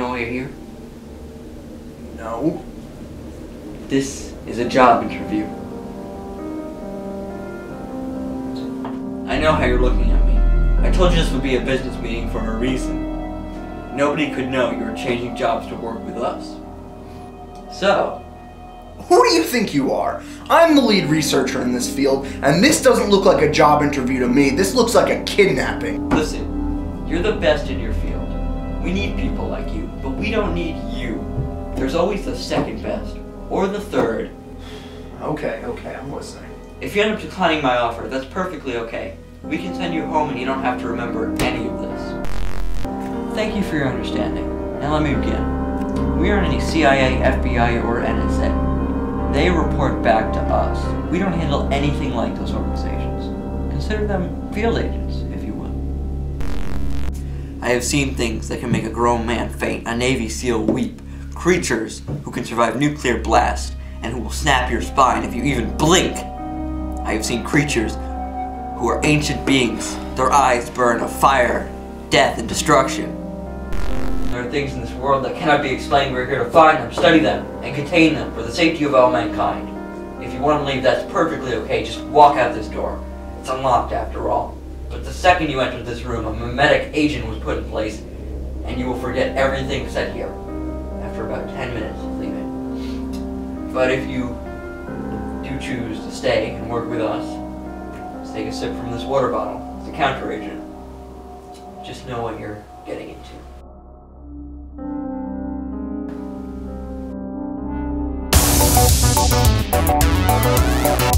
know why you're here? No. This is a job interview. I know how you're looking at me. I told you this would be a business meeting for a reason. Nobody could know you were changing jobs to work with us. So, who do you think you are? I'm the lead researcher in this field, and this doesn't look like a job interview to me. This looks like a kidnapping. Listen, you're the best in your field. We need people like you, but we don't need you. There's always the second best, or the third. Okay, I'm listening. If you end up declining my offer, that's perfectly okay. We can send you home and you don't have to remember any of this. Thank you for your understanding. Now let me begin. We aren't any CIA, FBI, or NSA. They report back to us. We don't handle anything like those organizations. Consider them field agents, if you will. I have seen things that can make a grown man faint, a Navy SEAL weep, creatures who can survive nuclear blast, and who will snap your spine if you even blink. I have seen creatures who are ancient beings. Their eyes burn of fire, death, and destruction. There are things in this world that cannot be explained. We're here to find them, study them, and contain them for the safety of all mankind. If you want to leave, that's perfectly okay. Just walk out this door. It's unlocked after all. But the second you enter this room, a mimetic agent was put in place, and you will forget everything said here after about 10 minutes of leaving. But if you do choose to stay and work with us, let's take a sip from this water bottle. It's a counter agent. Just know what you're getting into.